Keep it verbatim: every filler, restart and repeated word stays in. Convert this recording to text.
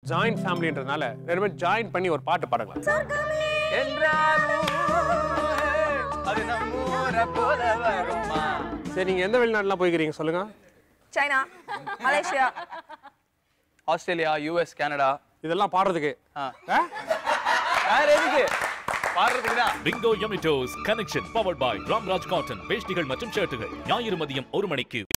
Joint ஃபேமிலின்றதுனால ரெண்டு பேரும் join பண்ணி ஒரு பாட்டு பாடலாம். சரி, நீங்க எந்த வெளிநாடுலாம் போய்க்கிறீங்க சொல்லுங்க? China, Malaysia, Australia, US, Canada. இதெல்லாம் பாடுறதுக்கு வேற எதுக்கு பாடுறதுக்கு தான். Bingo Yumitos connection powered by Ramraj cotton பேஸ்டிகள் மற்றும் ஷர்ட்டுகள் ஞாயிறு மதியம் ஒரு மணிக்கு.